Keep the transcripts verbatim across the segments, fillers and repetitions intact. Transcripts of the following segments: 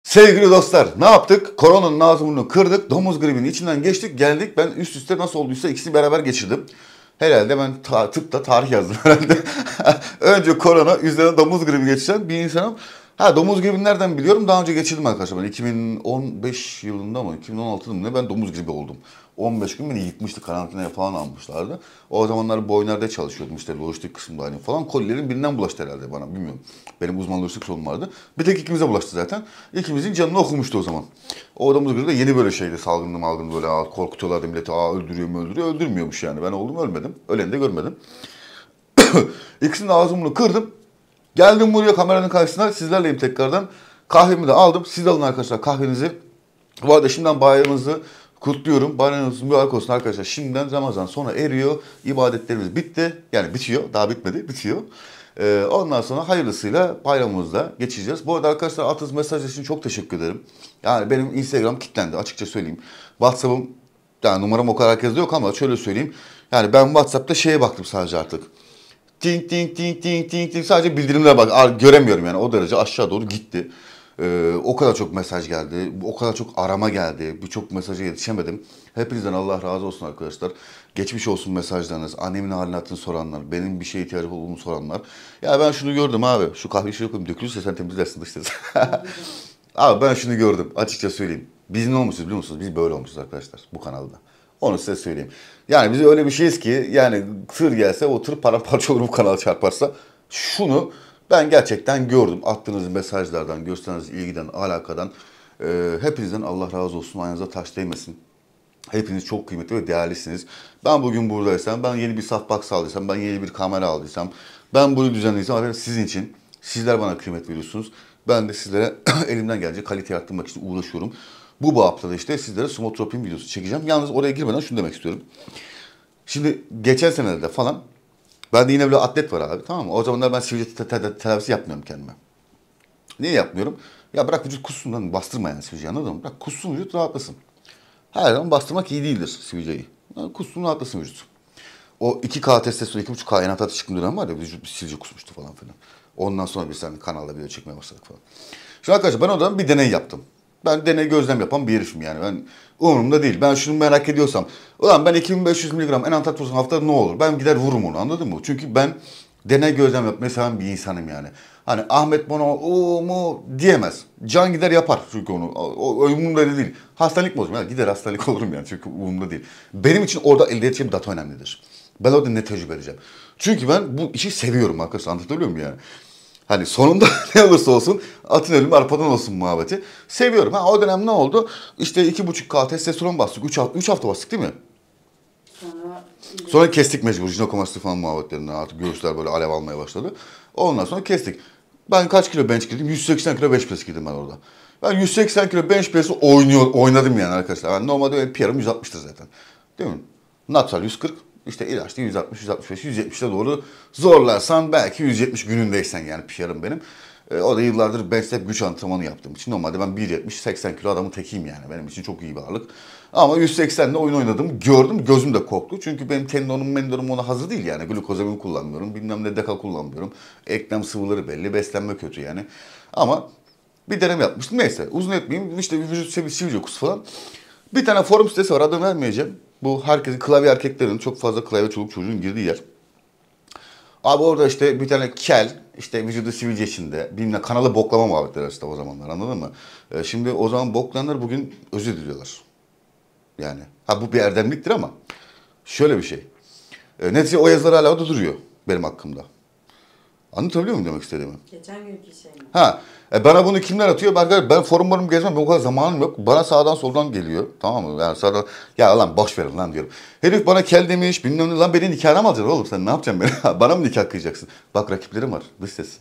Sevgili dostlar, ne yaptık? Koronanın ağzını kırdık, domuz gribinin içinden geçtik, geldik. Ben üst üste nasıl olduysa ikisini beraber geçirdim. Herhalde ben ta tıpta tarih yazdım herhalde. Önce korona, üzerine domuz gribi geçiren bir insanım. Ha, domuz gribini nereden biliyorum? Daha önce geçirdim arkadaşlar. Ben iki bin on beş yılında mı, iki bin on altıda mı ne ben domuz gribi oldum. on beş gün beni yıkmıştı, karantinaya falan almışlardı. O zamanlar Boyner'de çalışıyordum işte lojistik kısımda hani falan. Kolilerin birinden bulaştı herhalde bana, bilmiyorum. Benim uzman lojistik sorunum vardı. Bir tek ikimize bulaştı zaten. İkimizin canını okumuştu o zaman. O domuz gribi de yeni böyle şeydi, salgınlı malgınlı böyle aa, korkutuyorlardı milleti. Aa, öldürüyor mu öldürüyor, öldürmüyormuş yani. Ben oldum ölmedim, öleni de görmedim. İkisinin de ağzımını kırdım. Geldim buraya kameranın karşısına, sizlerleyim tekrardan. Kahvemi de aldım. Siz de alın arkadaşlar kahvenizi. Bu arada şimdiden bayramınızı kutluyorum. Bayramınız mübarek olsun arkadaşlar. Şimdiden Ramazan sona eriyor. İbadetlerimiz bitti. Yani bitiyor. Daha bitmedi. Bitiyor. Ee, ondan sonra hayırlısıyla bayramımızda geçeceğiz. Bu arada arkadaşlar attığınız mesaj için çok teşekkür ederim. Yani benim Instagram kilitlendi, açıkça söyleyeyim. WhatsApp'ım, yani numaram o kadar herkeste yok ama şöyle söyleyeyim. Yani ben WhatsApp'ta şeye baktım sadece artık. Ting ting ting ting ting ting sadece bildirimlere bak, göremiyorum yani, o derece aşağı doğru gitti. Ee, o kadar çok mesaj geldi, o kadar çok arama geldi, birçok mesaja yetişemedim. Hepinizden Allah razı olsun arkadaşlar. Geçmiş olsun mesajlarınız, annemin halini hatırını soranlar, benim bir şeye ihtiyacım olduğunu soranlar. Ya ben şunu gördüm abi, şu kahveyi şuraya koyayım, dökülürse sen temizlersin işte. Abi ben şunu gördüm, açıkça söyleyeyim. Biz ne olmuşuz biliyor musunuz? Biz böyle olmuşuz arkadaşlar bu kanalda. Onu size söyleyeyim. Yani biz öyle bir şeyiz ki yani tır gelse o tır paramparça olur bu kanal çarparsa. Şunu ben gerçekten gördüm. Attığınız mesajlardan, gösterdiğiniz ilgiden, alakadan. E, hepinizden Allah razı olsun. Ayağınıza taş değmesin. Hepiniz çok kıymetli ve değerlisiniz. Ben bugün buradaysam, ben yeni bir softbox aldıysam, ben yeni bir kamera aldıysam, ben bunu düzenleysem sizin için. Sizler bana kıymet veriyorsunuz. Ben de sizlere elimden gelecek kalite arttırmak için uğraşıyorum. Bu bağımda da işte sizlere Smotropin videosu çekeceğim. Yalnız oraya girmeden şunu demek istiyorum. Şimdi geçen senelerde falan bende yine böyle atlet var abi, tamam mı? O zamanlar ben sivilce tedavisi yapmıyorum kendime. Niye yapmıyorum? Ya bırak vücut kussun lan, bastırma yani sivilceyi, anladın mı? Bırak kussun vücut, rahatlasın. Her zaman bastırmak iyi değildir sivilceyi. Yani kussun, rahatlasın vücut. O iki K testosteron, iki buçuk K enantat çıktığım dönem var ya, vücut sivilce kusmuştu falan filan. Ondan sonra biz seninle kanalda video çekmeye başladık falan. Şimdi arkadaşlar ben o zaman bir deney yaptım. Ben deney gözlem yapan bir herifim yani. Ben umurumda değil. Ben şunu merak ediyorsam, ulan ben iki bin beş yüz miligram enantat vursam haftada ne olur? Ben gider vururum onu, anladın mı? Çünkü ben deney gözlem yapmayı seven bir insanım yani. Hani Ahmet bana o mu diyemez. Can gider yapar çünkü onu. O, o umurumda değil. Hastalık mı olur? Gider hastalık olurum yani, çünkü umurumda değil. Benim için orada elde edeceğim data önemlidir. Ben orada ne tecrübe edeceğim. Çünkü ben bu işi seviyorum arkadaşlar, anlatabiliyor muyum yani? Hani sonunda ne olursa olsun atın ölümü arpadan olsun muhabbeti. Seviyorum. Ha, o dönem ne oldu? İşte iki buçuk K testosteron bastık. Üç hafta, üç hafta bastık değil mi? Sonra, sonra kestik mecbur. Jinekomasti falan muhabbetlerinden artık göğüsler böyle alev almaya başladı. Ondan sonra kestik. Ben kaç kilo bench girdim? yüz seksen kilo bench press girdim ben orada. Ben yüz seksen kilo bench press'i oynuyor, oynadım yani arkadaşlar. Ben normalde P R'ım yüz altmıştır zaten. Değil mi? Natural yüz kırk. İşte ilaçta yüz altmış, yüz altmış beş, yüz yetmişe doğru zorlarsan belki yüz yetmiş günündeysen yani P R'ım benim. E, o da yıllardır bench hep güç antrenmanı yaptığım için normalde ben bir yetmiş, seksen kilo adamın tekiyim yani. Benim için çok iyi bir ağırlık. Ama yüz seksenle oyun oynadım, gördüm, gözüm de korktu. Çünkü benim tendonum, mendonum ona hazır değil yani. Glukozamini kullanmıyorum, bilmem ne deka kullanmıyorum. Eklem sıvıları belli, beslenme kötü yani. Ama bir deneme yapmıştım. Neyse uzun etmeyeyim, işte vücut sivilce kusu falan. Bir tane forum sitesi var, adını vermeyeceğim. Bu herkesin, klavye erkeklerin çok fazla klavye çoluk çocuğun girdiği yer. Abi orada işte bir tane kel, işte vücudu sivilce içinde, bilmem kanalı boklama muhabbetleri işte o zamanlar, anladın mı? Ee, şimdi o zaman boklayanlar bugün özür diliyorlar. Yani ha bu bir erdemliktir ama şöyle bir şey. E, netice o yazılar hala da duruyor benim hakkımda. Anlatabiliyor muyum demek istediğimi? Geçen günkü şey mi? Ha, e bana bunu kimler atıyor? Ben, ben forumlarımı gezmem, ben o kadar zamanım yok. Bana sağdan soldan geliyor, tamam mı? Yani sağdan, ya lan boş verin lan diyorum. Herif bana kel demiş, bilmem ne, lan beni nikahına mı alacaksın oğlum, sen ne yapacaksın beni? Bana mı nikah kıyacaksın? Bak rakiplerim var, dış ses.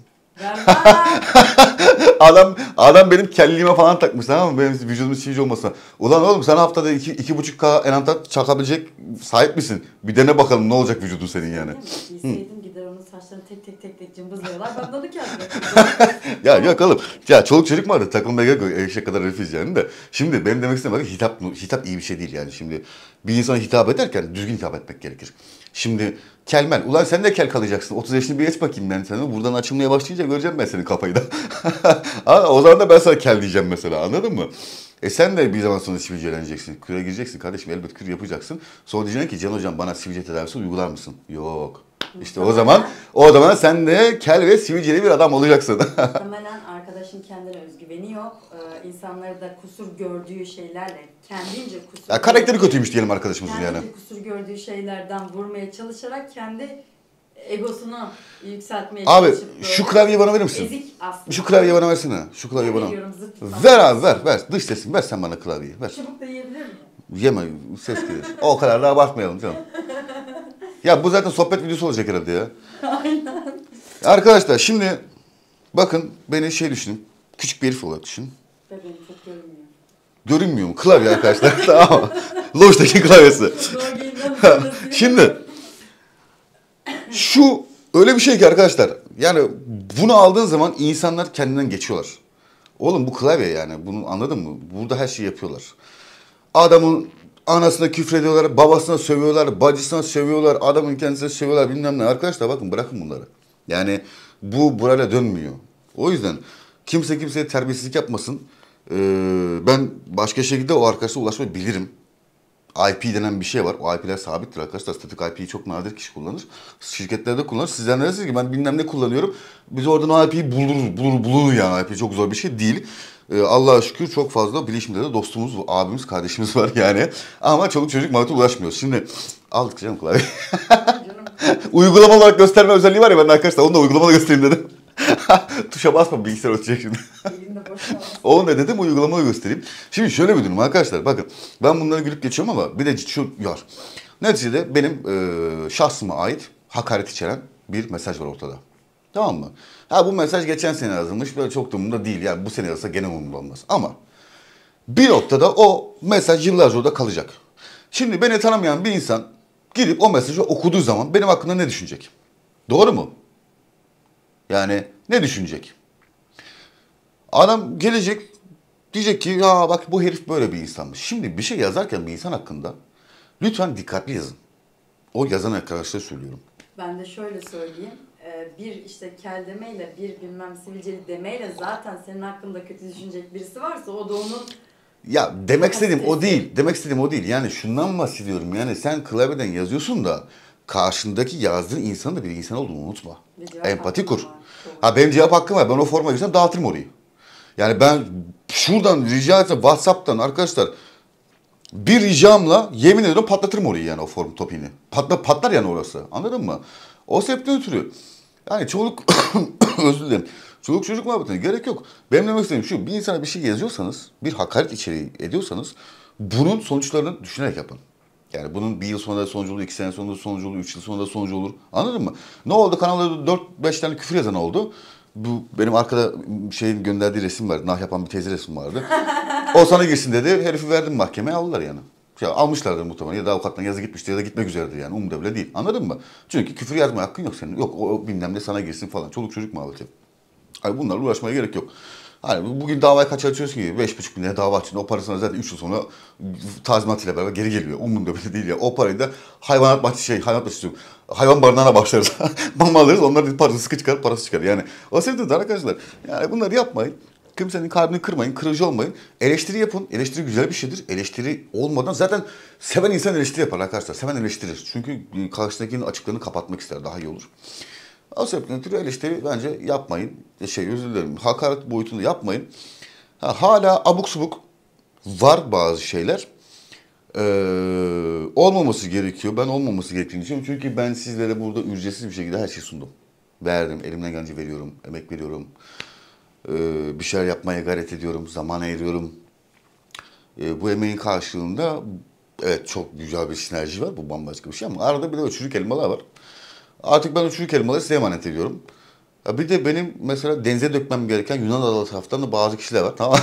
adam adam benim kelliğime falan takmış, tamam mı? Benim vücudumun sivilce olmasa. Ulan oğlum sen haftada iki, iki buçuk K enantat çakabilecek sahip misin? Bir dene bakalım ne olacak vücudun senin yani. Bilseydim gider onun saçlarını tek tek tek tek cımbızlıyorlar. Ben de onu kendim ya yok oğlum. Ya çoluk çocuk vardı, takılmaya gerek yok. Eşek kadar herifiz yani de. Şimdi benim demek istediğim hitap, hitap iyi bir şey değil yani. Şimdi bir insana hitap ederken düzgün hitap etmek gerekir. Şimdi kelmel. Ulan sen de kel kalacaksın. otuz yaşını bir geç bakayım ben sana. Buradan açılmaya başlayınca göreceğim ben senin kafayı da. O zaman da ben sana kel diyeceğim mesela, anladın mı? E sen de bir zaman sonra sivilceleneceksin. Küre gireceksin kardeşim, elbet kür yapacaksın. Sonra diyeceksin ki Can hocam bana sivilce tedavisi uygular mısın? Yok. İşte o zaman o zaman sen de kel ve sivilceli bir adam olacaksın. Muhtemelen arkadaşın kendine özgüveni yok. Ee, insanları da kusur gördüğü şeylerle kendince kusur... Ya karakteri kötüymüş diyelim arkadaşımızın yani. Kendince kusur gördüğü şeylerden vurmaya çalışarak kendi egosunu yükseltmeye Abi çalışıp... şu klavyeyi bana verir misin? Ezik aslında. Şu klavyeyi bana versene. Şu klavyeyi bana. Veriyorum, zıt Ver abi ver ver. Dış sesin ver sen bana klavyeyi ver. Çubuk da yiyebilir miyim? Yeme ses gelir. O kadar da abartmayalım canım. Ya bu zaten sohbet videosu olacak herhalde ya. Aynen. Arkadaşlar şimdi bakın beni şey düşünün. Küçük bir herif olarak düşünün. Ve beni çok görünmüyor. Görünmüyor mu? Klavye arkadaşlar. Tamam mı? Logitech'in klavyesi. Şimdi şu öyle bir şey ki arkadaşlar. Yani bunu aldığın zaman insanlar kendinden geçiyorlar. Oğlum bu klavye yani. Bunu anladın mı? Burada her şeyi yapıyorlar. Adamın anasına küfrediyorlar, babasına sövüyorlar, bacısına sövüyorlar, adamın kendisine sövüyorlar bilmem ne. Arkadaşlar bakın bırakın bunları. Yani bu burayla dönmüyor. O yüzden kimse kimseye terbiyesizlik yapmasın. Ee, ben başka şekilde o arkadaşa ulaşmayı bilirim. I P denen bir şey var. O I P'ler sabittir arkadaşlar. Statik I P'yi çok nadir kişi kullanır. Şirketlerde kullanır. Sizler ne dersiniz ki ben bilmem ne kullanıyorum. Biz oradan o I P'yi buluruz, bulur, bulunur yani. I P çok zor bir şey değil. Ee, Allah'a şükür çok fazla bilişimde de dostumuz, abimiz, kardeşimiz var yani. Ama çoluk çocuk muhabbete ulaşmıyoruz. Şimdi aldık canım klavye. Uygulama olarak gösterme özelliği var ya bende arkadaşlar. Onu da uygulamada göstereyim dedim. Tuşa basma bilgisayar ötecek şimdi. O ne dedim uygulamada göstereyim. Şimdi şöyle bir durum arkadaşlar bakın. Ben bunları gülüp geçiyorum ama bir de şu var. Neticede benim e, şahsıma ait hakaret içeren bir mesaj var ortada. Tamam mı? Ha bu mesaj geçen sene yazılmış. Böyle çok da umurumda değil. Yani bu sene yazılsa gene umurumda olmaz. Ama bir noktada o mesaj yıllarca orada kalacak. Şimdi beni tanımayan bir insan gidip o mesajı okuduğu zaman benim hakkında ne düşünecek? Doğru mu? Yani ne düşünecek? Adam gelecek diyecek ki ya bak bu herif böyle bir insanmış. Şimdi bir şey yazarken bir insan hakkında lütfen dikkatli yazın. O yazan arkadaşlara söylüyorum. Ben de şöyle söyleyeyim. Bir işte kel demeyle, bir bilmem sivilceli demeyle zaten senin hakkında kötü düşünecek birisi varsa o da onun... Ya demek istediğim o değil. Demek istediğim o değil. Yani şundan bahsediyorum. Yani sen klavyeden yazıyorsun da karşındaki yazdığın insanın da bir insan olduğunu unutma. Empati kur. Ha benim cevap hakkım var. Ben o forma girsem dağıtırım orayı. Yani ben şuradan rica etsem WhatsApp'tan arkadaşlar bir ricamla yemin ediyorum patlatırım orayı yani o form topini. Patla, patlar yani orası. Anladın mı? O sebepten ötürü. Yani çoluk özür dilerim. Çoluk çocuk muhabbetine gerek yok. Benim demek istediğim şu. Bir insana bir şey yazıyorsanız, bir hakaret içeriği ediyorsanız bunun sonuçlarını düşünerek yapın. Yani bunun bir yıl sonra da sonucu olur, iki sene sonra da sonucu olur, üç yıl sonra da sonucu olur. Anladın mı? Ne oldu? Kanalda dört beş tane küfür yazan oldu. Bu benim arkada şeyin gönderdiği resim vardı. Nah yapan bir teyze resim vardı. O sana girsin dedi. Herifi verdim mahkemeye aldılar yani. Şey, almışlardır muhtemelen ya da avukattan yazı gitmiştir ya da gitmek üzeredir yani. Umurumda bile değil. Anladın mı? Çünkü küfür yazmaya hakkın yok senin. Yok o, o bilmem ne sana girsin falan. Çoluk çocuk muhabbeti. Hani bunlarla uğraşmaya gerek yok. Hani bugün davayı kaç açıyorsun ki? beş buçuk bin lira dava açın. O parasını zaten üç yıl sonra tazminatıyla beraber geri geliyor. Umurumda bile değil ya. O parayı da hayvanat bahçesi şey, hayvanat bahçesi hayvan barınağına başlarız. Mama alırız. Onlar parası sıkı çıkar, parası çıkar. Yani o sebepten arkadaşlar. Yani bunları yapmayın. Kimsenin kalbini kırmayın, kırıcı olmayın. Eleştiri yapın. Eleştiri güzel bir şeydir. Eleştiri olmadan zaten seven insan eleştiri yapar arkadaşlar. Seven eleştirir. Çünkü karşısındakinin açıklarını kapatmak ister. Daha iyi olur. O sebepten ötürü eleştiri bence yapmayın. Şey özür dilerim. Hakaret boyutunu yapmayın. Ha, hala abuk subuk var bazı şeyler. Ee, olmaması gerekiyor. Ben olmaması gerektiğini düşünüyorum. Çünkü ben sizlere burada ücretsiz bir şekilde her şeyi sundum. Verdim. Elimden gelince veriyorum. Emek veriyorum. Ee, bir şeyler yapmaya gayret ediyorum. Zaman ayırıyorum. Ee, bu emeğin karşılığında evet çok güzel bir sinerji var. Bu bambaşka bir şey ama arada bir de çürük elmalar var. Artık ben o çürük elmaları size emanet ediyorum. Bir de benim mesela denize dökmem gereken Yunan adaları taraftan da bazı kişiler var. Tamam.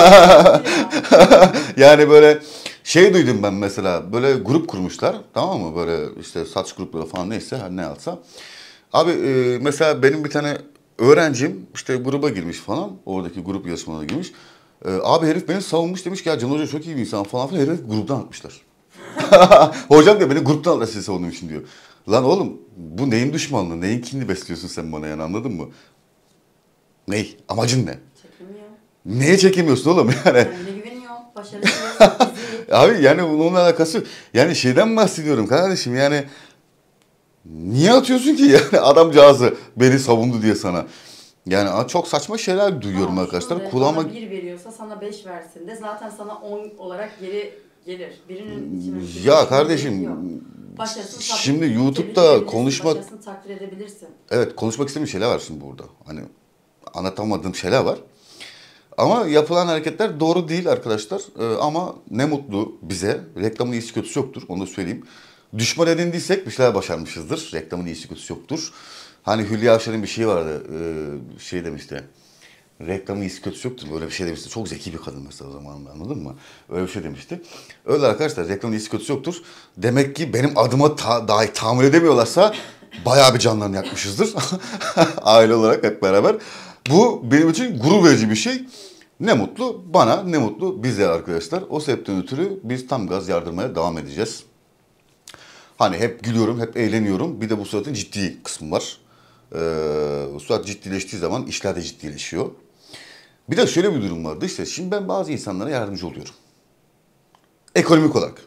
Yani böyle şey duydum ben mesela. Böyle grup kurmuşlar. Tamam mı? Böyle işte saç grupları falan neyse her ne alsa. Abi e, mesela benim bir tane öğrencim işte gruba girmiş falan. Oradaki grup yarışmalarına girmiş. E, abi herif beni savunmuş demiş ki ya Can Hoca çok iyi bir insan falan filan. Herif gruptan atmışlar. Hocam diyor beni gruptan atmışlar sizi savunduğum için diyor. Lan oğlum bu neyin düşmanlığı, neyin kinini besliyorsun sen bana yani anladın mı? Ney? Amacın ne? Çekemiyor. Neye çekemiyorsun oğlum yani? Kendine güveniyor. Başarılı bir Abi yani bununla alakası yok. Yani şeyden bahsediyorum kardeşim yani niye atıyorsun ki yani adamcağızı beni savundu diye sana. Yani çok saçma şeyler duyuyorum Ama arkadaşlar. şöyle, Kulağıma... bana bir veriyorsa sana beş versin de zaten sana on olarak geri gelir. Birinin için Ya kardeşim şimdi YouTube'da konuşmak... Başarısını takdir edebilirsin. Evet konuşmak istediğim şeyler var şimdi burada. Hani anlatamadığım şeyler var. Ama yapılan hareketler doğru değil arkadaşlar. Ee, ama ne mutlu bize. Reklamın iyisi kötüsü yoktur. Onu da söyleyeyim. Düşman edindiysek bir şeyler başarmışızdır. Reklamın iyisi kötüsü yoktur. Hani Hülya Avşar'ın bir şeyi vardı. Ee, şey demişti. Reklamın iyisi kötüsü yoktur. Öyle bir şey demişti. Çok zeki bir kadın mesela o zamanında anladın mı? Öyle bir şey demişti. Öyle arkadaşlar reklamın iyisi kötüsü yoktur. Demek ki benim adıma ta dahi tahammül edemiyorlarsa bayağı bir canlarını yakmışızdır. Aile olarak hep beraber. Bu benim için gurur verici bir şey. Ne mutlu bana, ne mutlu bize arkadaşlar. O sebepten ötürü biz tam gaz yardırmaya devam edeceğiz. Hani hep gülüyorum, hep eğleniyorum. Bir de bu suratın ciddi kısmı var. Ee, surat ciddileştiği zaman işler de ciddileşiyor. Bir de şöyle bir durum vardı işte. Şimdi ben bazı insanlara yardımcı oluyorum. Ekonomik olarak.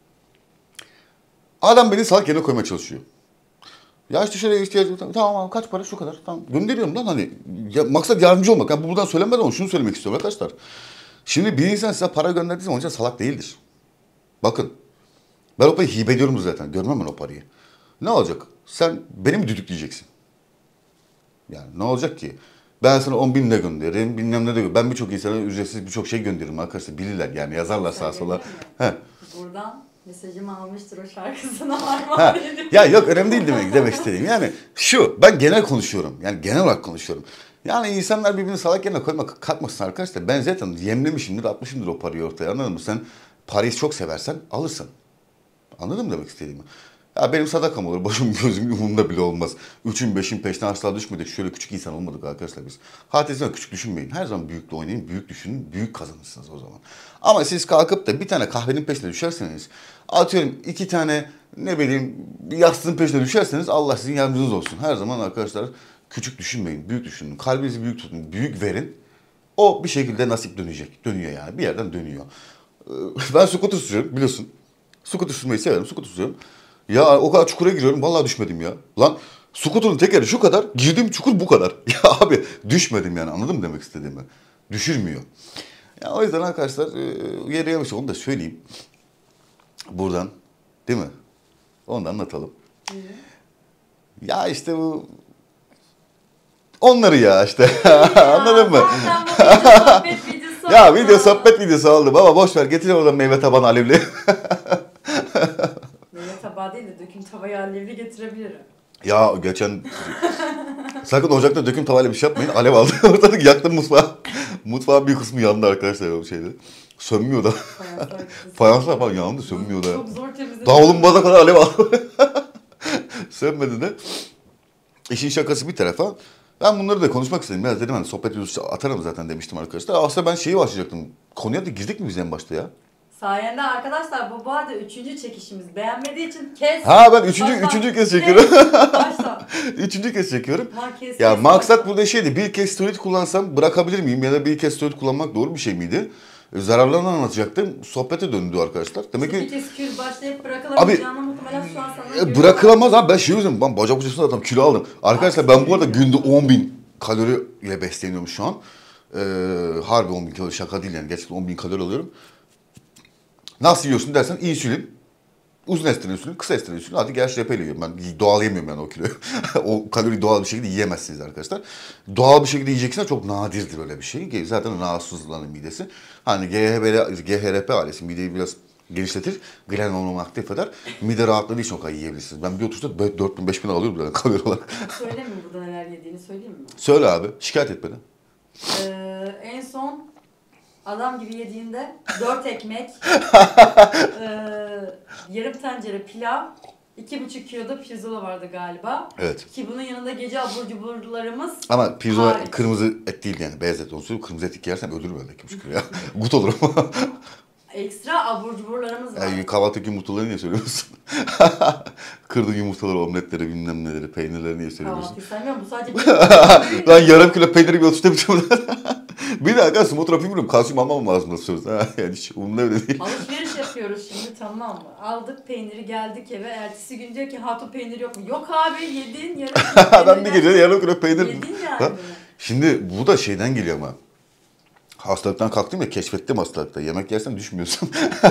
Adam beni salak yerine koymaya çalışıyor. Ya işte şöyle ihtiyacım var. Tamam abi kaç para şu kadar. Tamam gönderiyorum lan hani. Ya, maksat yardımcı olmak. Yani buradan söylenmeden ama şunu söylemek istiyorum arkadaşlar. Şimdi bir insan size para gönderdiği zaman salak değildir. Bakın. Ben o parayı hibe ediyorum zaten. Görmem ben o parayı. Ne olacak? Sen beni mi düdükleyeceksin? Yani ne olacak ki? Ben sana on bin ne gönderirim, bilmem ne de gönderirim. Ben birçok insana ücretsiz birçok şey gönderirim arkadaşlar. Bilirler yani yazarlar sağa sola. He. Buradan mesajımı almıştır o şarkısına var Ha. Ya yok önemli değil demek, demek istediğim. Yani şu ben genel konuşuyorum. Yani genel olarak konuşuyorum. Yani insanlar birbirini salak yerine koymak kalkmasın arkadaşlar. Ben zaten yemlemişimdir, atmışımdır o parayı ortaya anladın mı? Sen parayı çok seversen alırsın. Anladın mı demek istediğimi? Ya benim sadakam olur. Başım gözüm umurumda bile olmaz. Üçün beşin peşine asla düşmedik. Şöyle küçük insan olmadık arkadaşlar biz. Hayatınızda küçük düşünmeyin. Her zaman büyükle oynayın. Büyük düşünün. Büyük kazanırsınız o zaman. Ama siz kalkıp da bir tane kahvenin peşine düşerseniz, atıyorum iki tane ne bileyim yastığın peşine düşerseniz Allah sizin yardımcınız olsun. Her zaman arkadaşlar küçük düşünmeyin. Büyük düşünün. Kalbinizi büyük tutun. Büyük verin. O bir şekilde nasip dönecek. Dönüyor yani. Bir yerden dönüyor. Ben scooter sürüyorum biliyorsun. Scooter sürmeyi severim. Scooter sürüyorum. Ya o kadar çukura giriyorum vallahi düşmedim ya. Lan scooter'ın tekeri şu kadar, girdiğim çukur bu kadar. Ya abi düşmedim yani anladın mı demek istediğimi? Düşürmüyor. Ya o yüzden arkadaşlar yere yemiş onu da söyleyeyim. Buradan değil mi? Onu da anlatalım. Hı. Ya işte bu onları ya işte ya, anladın mı? Ya video sohbet videosu oldu. Baba boş ver getir oradan meyve tabanı alevli. Meyve tabağı değil de döküm tavayı alevli getirebilirim. Ya geçen sakın ocakta döküm tavayla bir şey yapmayın. Alev aldı. Ortalık yaktım mutfağı. Mutfağın bir kısmı yandı arkadaşlar o şeyde. Sönmüyor da. Fayanslar falan yandı sönmüyor da. Çok zor temizledim. Davulunbaza kadar alev aldı. Sönmedi de. İşin şakası bir tarafa. Ben bunları da konuşmak istedim. Biraz dedim hani sohbet videosu atarım zaten demiştim arkadaşlar. Aslında ben şeyi başlayacaktım. Konuya da girdik mi biz en başta ya? Sayende arkadaşlar bu bu arada üçüncü çekişimiz. Beğenmediği için kes. Ha ben üçüncü, baştan, üçüncü kez çekiyorum. Baştan. Üçüncü kez çekiyorum. Kes, ya kes, maksat baştan. burada şeydi. Bir kez steroid kullansam bırakabilir miyim? Ya da bir kez steroid kullanmak doğru bir şey miydi? Zararlarını anlatacaktım. Sohbete döndü arkadaşlar. Demek ki... Bir kez kür başlayıp bırakılamayacağını muhtemelen şu an sana e, bırakılamaz abi. Ben şey yüzüm. Ben bacak ucusunda adam kilo aldım. Arkadaşlar ben bu arada günde on bin kalori ile besleniyorum şu an. Ee, harbi on bin kalori şaka değil yani. Gerçekten on bin kalori alıyorum. Nasıl yiyorsun dersen insülin, uzun ester insülin, kısa ester insülin. Hadi gel şerepeyle yiyorum. Ben doğal yemiyorum yani o kiloyu. O kalori doğal bir şekilde yiyemezsiniz arkadaşlar. Doğal bir şekilde yiyeceksiniz çok nadirdir öyle bir şey. Zaten rahatsızlanır midesi. Hani G H R P ailesi mideyi biraz genişletir. Gren hormonu aktif eder. Mide rahatladığı için o kadar yiyebilirsiniz. Ben bir oturuşta dört bin beş bin alıyorum yani kalori olarak. Söyleyeyim mi burada neler yediğini söyleyeyim mi? Söyle abi. Şikayet et beni. Ee, en son adam gibi yediğinde dört ekmek, e, yarım tencere pilav, iki buçuk kiloda pirzola vardı galiba. Evet. Ki bunun yanında gece abur cuburlarımız ama pirzola hariç. Kırmızı et değil yani beyaz et olsun. Kırmızı et yersem ölürüm öyle iki buçuk kilo ya. Gut olurum. Ekstra abur cuburlarımız var. Yani kahvaltıdaki yumurtaları niye söylüyorsun? Kırdığın yumurtaları, omletleri, bilmem neleri, peynirleri niye söylemiyorsun? Kahvaltıyı saymıyorum. Bu sadece bir Lan yarım kilo peyniri bir oturuşta bitirdim. Bir de arkadaşlar motor bilmiyorum. Kalsiyum almam lazım nasıl söylüyorsun? Ha, yani hiç umurumda bile değil. alışveriş yapıyoruz şimdi, tamam mı? Aldık peyniri, geldik eve. Ertesi gün diyor ki hatun peyniri yok mu? Yok abi, yedin yarım kilo Adam bir gece yarım kilo peynir. Yedin yani. Ha? Şimdi bu da şeyden geliyor ama. Hastalıktan kalktım ya, keşfettim hastalıkta. Yemek yersen düşmüyorsun.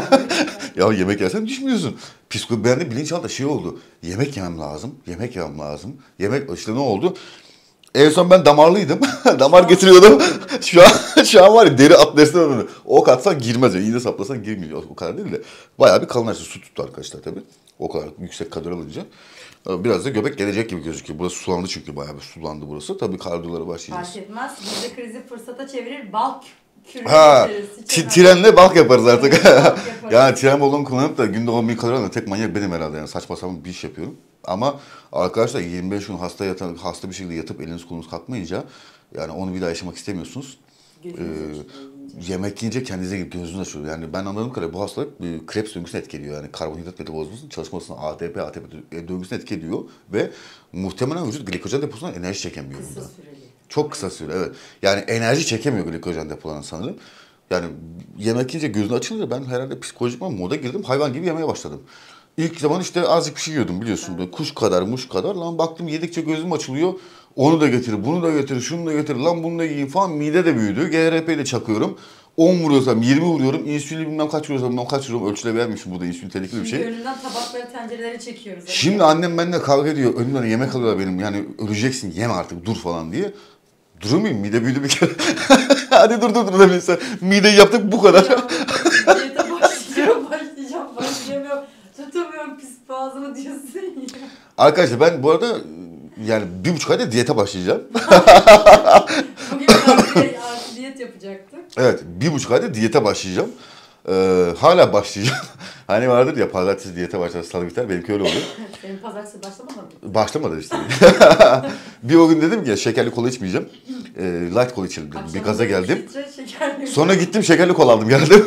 Ya yemek yersen düşmüyorsun. Psiko, bende bilinçaltı şey oldu. Yemek yemem lazım. Yemek yemem lazım. Yemek işte ne oldu? En son ben damarlıydım. Damar getiriyordum. Şu an şu an var ya, deri abdestine döndü. Ok atsan girmez ya. İğne saplasan girmiyor. O kadar değil de. Bayağı bir kalınlaştı. Su tuttu arkadaşlar tabii. O kadar yüksek kadar alınca. Biraz da göbek gelecek gibi gözüküyor. Burası sulandı çünkü, bayağı bir sulandı burası. Tabii kardiyolara başlayacağız. Fark etmez. Bizde krizi fırsata çevirir. Bal kürü Ha, getiririz. t- trenle balk yaparız artık. Evet, balk yaparız. Yani tren balonu kullanıp da günde on bin kalori alıyorum. Tek manyak benim herhalde, yani saçma sapan bir iş yapıyorum. Ama arkadaşlar yirmi beş gün hasta yatan, hasta bir şekilde yatıp eliniz kolunuz kalkmayınca, yani onu bir daha yaşamak istemiyorsunuz. Gözünüz Ee, açılıyor. yemek yiyince kendinize gibi gözünüz açıyor. Yani ben anladığım kadarıyla bu hastalık bir Krebs döngüsünü etki ediyor. Yani karbonhidrat metabolizmasının çalışmasını, A T P, A T P döngüsünü etki ediyor ve muhtemelen vücut glikojen deposundan enerji çekemiyor. Kısa bunda. süreli. Çok kısa süre, evet. Yani enerji çekemiyor glikojen depolanan sanırım. Yani yemek yiyince gözün açılınca ben herhalde psikolojikman moda girdim. Hayvan gibi yemeye başladım. İlk zaman işte azıcık bir şey yiyordum biliyorsun. Böyle kuş kadar, muş kadar. Lan baktım yedikçe gözüm açılıyor. Onu da getir, bunu da getir, şunu da getir. Lan bunu da yiyeyim falan. Mide de büyüdü. G R P'yi de çakıyorum. on vuruyorsam yirmi vuruyorum. İnsülini bilmem kaç vuruyorsam bilmem kaç vuruyorum. Ölçüle vermişim, burada insülin tehlikeli bir şey. Şimdi önünden tabakları, tencereleri çekiyoruz. Şimdi annem benimle kavga ediyor. Önümden yemek alıyorlar benim. Yani öleceksin, yeme artık, dur falan diye. Durur muyum? Mide büyüdü bir kere. Hadi dur dur dur demişler. Mideyi yaptık bu kadar. Diyete başlayacağım, başlayacağım, başlayamıyorum. Tutamıyorum pis boğazımı diyorsun ya. Arkadaşlar ben bu arada yani bir buçuk ayda diyete başlayacağım. Bugün artı, artı diyet yapacaktık. Evet, bir buçuk ayda diyete başlayacağım. Ee, hala başlayacağım. Hani vardır ya, pazartesi diyete başlar, salı biter. Benimki öyle oluyor. Senin pazartesi başlamadı mı? Başlamadı işte. Bir o gün dedim ki ya, şekerli kola içmeyeceğim. Ee, light kola içelim dedim. Akşam Bir gaza geldim. litre şekerli. Sonra gittim şekerli kola aldım geldim.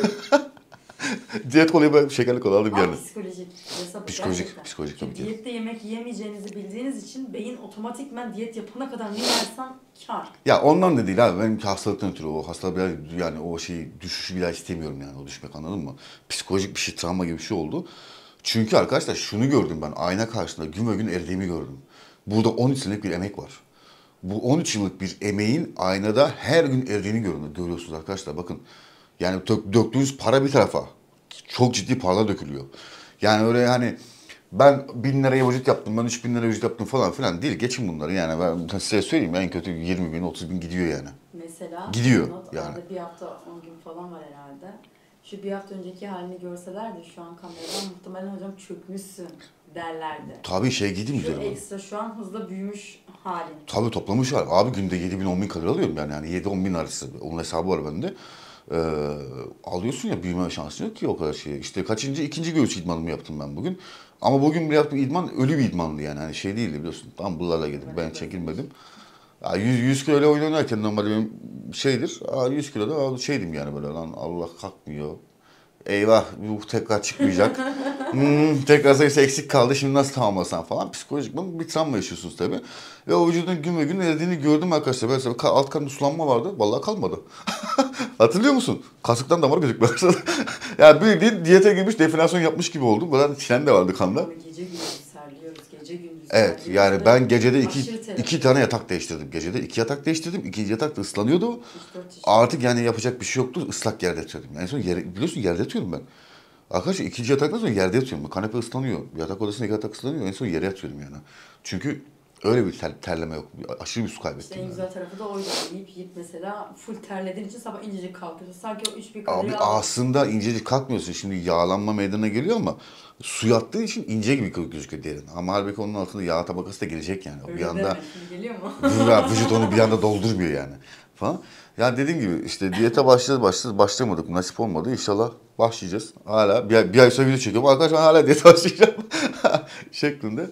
Diyet kolayı ben şekerli kola aldım Ama geldim. psikolojik. Mesela Psikolojik, gerçekten. psikolojik tabii ki. Diyette yemek yiyemeyeceğinizi bildiğiniz için beyin otomatikman diyet yapana kadar ne yersen kar. Ya ondan da değil abi. Benim hastalıktan ötürü o hastalık biraz, yani o şeyi, düşüşü bir daha istemiyorum yani, o düşmek, anladın mı? Psikolojik bir şey, travma gibi bir şey oldu. Çünkü arkadaşlar şunu gördüm ben, ayna karşısında gün ve gün eridiğimi gördüm. Burada on üç senelik bir emek var. Bu on üç yıllık bir emeğin aynada her gün eridiğini görüyorsunuz arkadaşlar, bakın. Yani dök- döktüğünüz para bir tarafa. Çok ciddi paralar dökülüyor. Yani öyle hani ben bin liraya vücut yaptım, ben üç bin liraya vücut yaptım falan filan değil. Geçin bunları yani, ben size söyleyeyim, en kötü yirmi bin, otuz bin gidiyor yani. Mesela Gidiyor not, yani. arada bir hafta on gün falan var herhalde. Şu bir hafta önceki halini görselerdi şu an kameradan muhtemelen hocam çökmüşsün derlerdi. Tabii şey giydim Şu üzerime. ekstra şu an hızla büyümüş halin. Tabii toplamış var. Abi günde yedi bin on bin kalori alıyorum ben yani, yedi on bin arası. Onun hesabı var bende. Ee, alıyorsun ya, büyüme şansın yok ki o kadar şey. İşte kaçıncı, ikinci göğüs idmanımı yaptım ben bugün. Ama bugün bir yaptığım idman ölü bir idmandı yani. Hani şey değildi biliyorsun. Tam bunlarla geldim. Ben çekilmedim. Ya yüz, yüz kilo ile oyun oynarken normalde benim şeydir. Aa, yüz kiloda şeydim yani, böyle lan Allah kalkmıyor. Eyvah bu tekrar çıkmayacak. hmm, tekrar sayısı eksik kaldı, şimdi nasıl tamamlasam falan. Psikolojik bir travma yaşıyorsunuz tabii. Ve o vücudun gün ve gün eridiğini gördüm arkadaşlar. Mesela alt karnında sulanma vardı. Vallahi kalmadı. Hatırlıyor musun? Kasıktan damar gözükmeye başladı. Yani bildiğin diyete girmiş, definasyon yapmış gibi oldum. Böyle tren de vardı kanda. Gece gündüz serliyoruz, gece gündüz Evet serliyoruz yani ve ben gecede iki, aşırı terapi. iki tane yatak değiştirdim gecede. iki yatak değiştirdim. İkinci yatak da ıslanıyordu. üç dört yaşında. Artık yani yapacak bir şey yoktu. Islak yerde yatıyordum. En son yere, biliyorsun yerde yatıyorum ben. Arkadaşlar ikinci yataktan sonra yerde yatıyorum. Kanepe ıslanıyor. Yatak odasındaki yatak ıslanıyor. En son yere yatıyorum yani. Çünkü öyle bir ter, terleme yok. Aşırı bir su kaybettim. İşte en yani. güzel tarafı da oydu. Yiyip yiyip mesela full terlediğin için sabah incecik kalkıyorsun. Sanki o üç bir Abi kalori aldın. aslında incecik kalkmıyorsun. Şimdi yağlanma meydana geliyor ama su yattığı için ince gibi gözüküyor derin. Ama halbuki onun altında yağ tabakası da gelecek yani. Öyle bir anda deme, şimdi geliyor mu? vücut, vücut onu bir anda doldurmuyor yani. Falan. Ya dediğim gibi işte diyete başladı başladı başlamadık, nasip olmadı. İnşallah başlayacağız. Hala bir ay, bir ay sonra video çekiyorum. Arkadaşlar hala diyete başlayacağım şeklinde.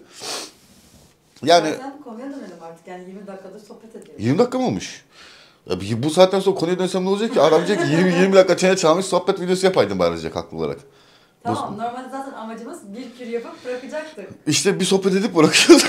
Yani Zaten konuya dönelim artık. Yani yirmi dakikadır sohbet ediyoruz. yirmi dakika mı olmuş? Ya bu saatten sonra konuya dönsem ne olacak ki? Adam diyecek ki yirmi yirmi dakika çene çalmış sohbet videosu yapaydın bari diyecek haklı olarak. Tamam, normalde zaten amacımız bir kür yapıp bırakacaktık. İşte bir sohbet edip bırakıyoruz.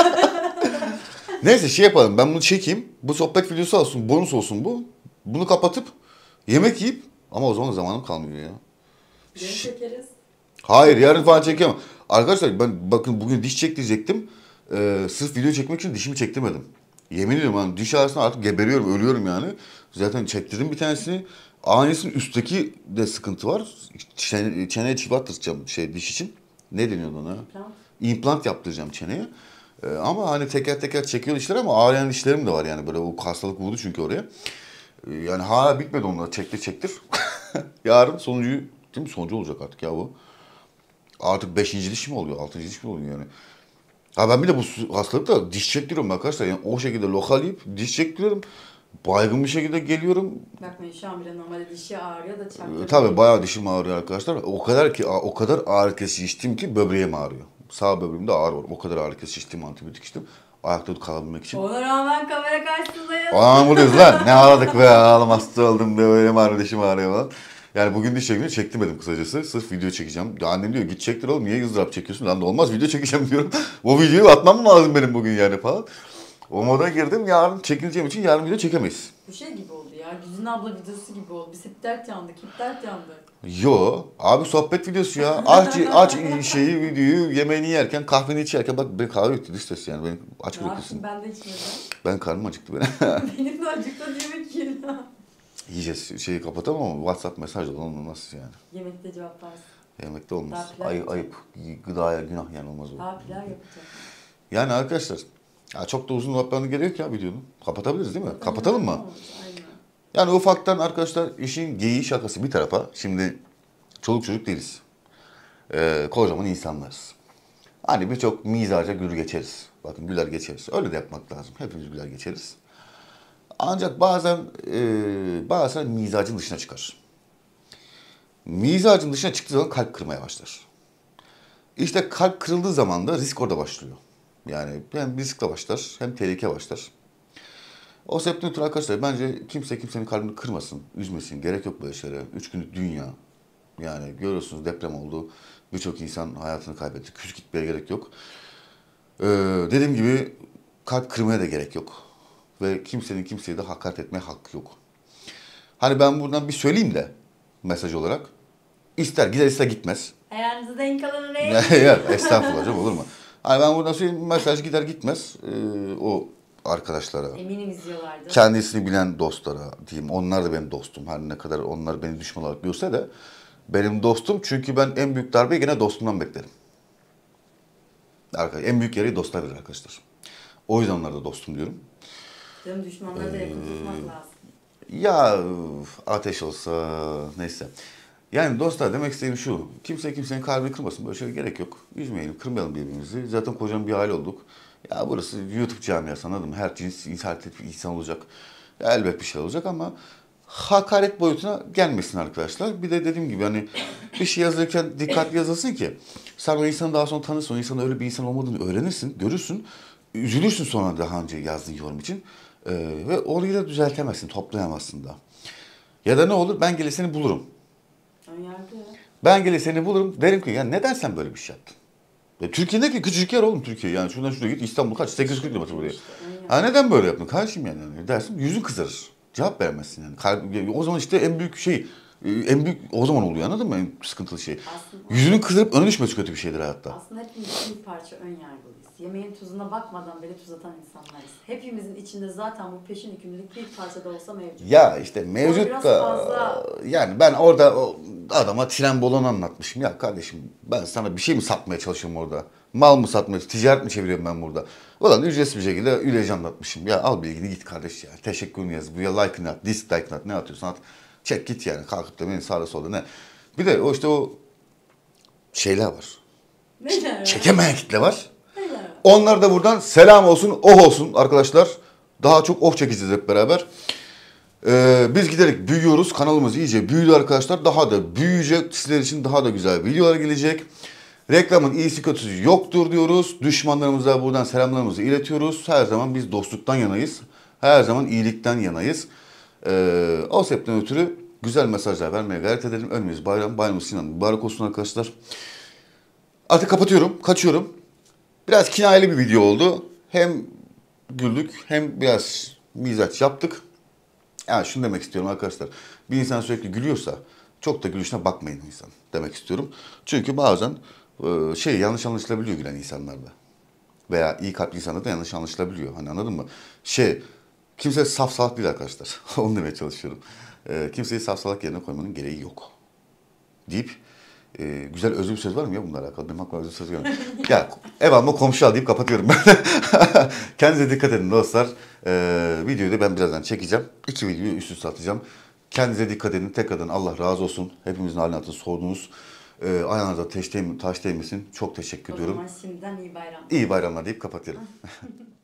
Neyse şey yapalım, ben bunu çekeyim. Bu sohbet videosu olsun, bonus olsun bu. Bunu kapatıp yemek yiyip, ama o zaman zamanım kalmıyor ya. Yarın çekeriz. Hayır, yarın falan çekemem. Arkadaşlar ben bakın bugün diş çektirecektim. Ee, sırf video çekmek için dişimi çektirmedim. Yemin ediyorum hani diş ağrısından artık geberiyorum, ölüyorum yani. Zaten çektirdim bir tanesini. Aynısının üstteki de sıkıntı var. Çene, çeneye çivi attıracağım şey diş için. Ne deniyordu ona? Tamam. İmplant yaptıracağım çeneye. Ee, ama hani teker teker çekiyor dişler ama ağrıyan dişlerim de var yani. Böyle o hastalık vurdu çünkü oraya. Ee, yani hala bitmedi onlar. Çektir çektir. Yarın sonuncuyu, değil mi? Sonuncu olacak artık ya bu. Artık beşinci diş mi oluyor? Altıncı diş mi oluyor yani? Ha ben bir de bu hastalıkta diş çektiriyorum arkadaşlar. Yani o şekilde lokal yiyip diş çektiriyorum. Baygın bir şekilde geliyorum. Bakmayın şu an bile normalde dişi ağrıyor da çarpıyor. Ee, tabii bayağı dişim ağrıyor arkadaşlar. O kadar ki o kadar ağrı kesici içtim ki böbreğim ağrıyor. Sağ böbreğimde ağrı var. O kadar ağrı kesici içtim, antibiyotik içtim. Ayakta kalabilmek için. Ona rağmen kamera karşısındayız. Aman buradayız lan. Ne ağladık be, ağlam hasta oldum be, öyle ağrıyor, dişim ağrıyor falan. Yani bugün diş çekimini çektirmedim kısacası. Sırf video çekeceğim. Ya annem diyor git çektir oğlum, niye ızdırap çekiyorsun? Lan da olmaz, video çekeceğim diyorum. O videoyu atmam lazım benim bugün yani falan. O moda girdim, yarın çekileceğim için yarın video çekemeyiz. Bu şey gibi oldu ya. Güzin abla videosu gibi oldu. Biz hep dert yandık, hep dert yandık. Yo abi, sohbet videosu ya. Aç, aç şeyi videoyu, yemeğini yerken, kahveni içerken, bak ben kahve bitti dış ses yani, beni aç bırakırsın. Ben de içmedim. Ben karnım acıktı benim. Benim de acıktı yemek yiyelim. Yiyeceğiz, şeyi kapatamam ama WhatsApp mesaj olan nasıl yani? Yemekte cevaplarsın. Yemekte olmaz. Daha Ayıp, ayıp. Gıdaya günah yani, olmaz o. Daha pilav yapacağım. Yani arkadaşlar, ya çok da uzun uzatmanı gerek ya videonun. Kapatabiliriz değil mi? Kapatalım mı? Aynen. Yani ufaktan arkadaşlar, işin geyiği şakası bir tarafa. Şimdi çoluk çocuk değiliz. Ee, kocaman insanlarız. Hani birçok mizaca gül geçeriz. Bakın güler geçeriz. Öyle de yapmak lazım. Hepimiz güler geçeriz. Ancak bazen e, bazen mizacın dışına çıkar. Mizacın dışına çıktığı zaman kalp kırmaya başlar. İşte kalp kırıldığı zaman da risk orada başlıyor. Yani hem riskle başlar hem tehlike başlar. O sebepten ötürü arkadaşlar bence kimse kimsenin kalbini kırmasın, üzmesin. Gerek yok böyle şeylere. Üç günlük dünya. Yani görüyorsunuz deprem oldu. Birçok insan hayatını kaybetti. Küçük gitmeye gerek yok. Ee, dediğim gibi kalp kırmaya da gerek yok. Ve kimsenin kimseye de hakaret etmeye hakkı yok. Hani ben buradan bir söyleyeyim de mesaj olarak. İster gider ister gitmez. Ayağınızı denk alın ne? Ya estağfurullah canım, olur mu? Hani ben buradan söyleyeyim, mesaj gider gitmez. Ee, o arkadaşlara. Eminim izliyorlardı. Kendisini bilen dostlara diyeyim. Onlar da benim dostum. Her ne kadar onlar beni düşman olarak görse de benim dostum, çünkü ben en büyük darbeyi gene dostumdan beklerim. Arkadaşlar, en büyük yeri dostlar verir arkadaşlar. O yüzden onlara da dostum diyorum. Canım düşmanları da yakın tutmak lazım. Ya ateş olsa neyse. Yani dostlar, demek istediğim şu. Kimse kimsenin kalbini kırmasın. Böyle şey gerek yok. Üzmeyelim, kırmayalım birbirimizi. Zaten kocaman bir aile olduk. Ya burası YouTube camiası, anladın mı? Her cins insan, insan olacak. Ya elbet bir şey olacak ama hakaret boyutuna gelmesin arkadaşlar. Bir de dediğim gibi hani bir şey yazırken dikkatli yazılsın ki sen o insanı daha sonra tanırsın. O insanın öyle bir insan olmadığını öğrenirsin, görürsün. Üzülürsün sonra daha önce yazdığın yorum için. Ee, ve orayı da düzeltemezsin, toplayamazsın da. Ya da ne olur, ben gelir seni bulurum. Önyargı. Ben gelir seni bulurum, derim ki ya neden sen böyle bir şey yaptın? Ya Türkiye'deki küçücük yer oğlum Türkiye. Yani şuradan şuraya git, İstanbul kaç? sekiz yüz kırk kilometre buraya. Ha neden böyle yaptın kardeşim yani? yani dersin, yüzün kızarır. Cevap veremezsin yani. Kalb, o zaman işte en büyük şey, en büyük o zaman oluyor, anladın mı? En sıkıntılı şey. Aslında yüzünün kızarıp öne düşmesi kötü bir şeydir hayatta. Aslında hepimiz bir parça ön yargılıyız. Yemeğin tuzuna bakmadan beni tuz atan insanlarız. Hepimizin içinde zaten bu peşin hükümlülük bir parçada olsa mevcut. Ya işte mevcut da fazla... yani ben orada o adama tren bolon anlatmışım. Ya kardeşim, ben sana bir şey mi satmaya çalışıyorum orada? Mal mı satmaya, ticaret mi çeviriyorum ben burada? Ulan ücretsiz bir şekilde üleci anlatmışım. Ya al bilgini git kardeş ya. Teşekkürünü yaz. Bu ya like'ını at, dislike'ını at. Ne atıyorsan at. Çek git yani. Kalkıp da beni sağda solda ne. Bir de o işte o şeyler var. Neler? Çekemeyen kitle var. Neler? Onlar da buradan selam olsun, oh olsun arkadaşlar. Daha çok oh çekeceğiz hep beraber. Ee, biz giderek büyüyoruz. Kanalımız iyice büyüdü arkadaşlar. Daha da büyüyecek. Sizler için daha da güzel videolar gelecek. Reklamın iyisi kötüsü yoktur diyoruz. Düşmanlarımıza buradan selamlarımızı iletiyoruz. Her zaman biz dostluktan yanayız. Her zaman iyilikten yanayız. Ee, o sebepten ötürü Güzel mesajlar vermeye gayret edelim. Önümüz bayram. Bayramımız Sinan mübarek olsun arkadaşlar. Artık kapatıyorum. Kaçıyorum. Biraz kinayeli bir video oldu. Hem güldük hem biraz mizaç yaptık. Yani şunu demek istiyorum arkadaşlar. Bir insan sürekli gülüyorsa çok da gülüşüne bakmayın insan demek istiyorum. Çünkü bazen e, şey yanlış anlaşılabiliyor gülen insanlarda. Veya iyi kalpli insanlarda da yanlış anlaşılabiliyor. Hani anladın mı? Şey kimse saf salak değil arkadaşlar. Onu demeye çalışıyorum. E, kimseyi saf salak yerine koymanın gereği yok. Deyip e, güzel özlü bir söz var mı ya bununla alakalı? Benim aklıma özlü bir söz gelmiyor. Ya ev alma komşu al deyip kapatıyorum ben. Kendinize dikkat edin dostlar. Ee, videoyu da ben birazdan çekeceğim. İki videoyu üst üste atacağım. Kendinize dikkat edin. Tekrardan Allah razı olsun. Hepimizin halini hatırını sordunuz. Ee, ayağınıza taş, değmesin. Çok teşekkür O ediyorum. zaman şimdiden iyi bayram. İyi bayramlar deyip kapatıyorum.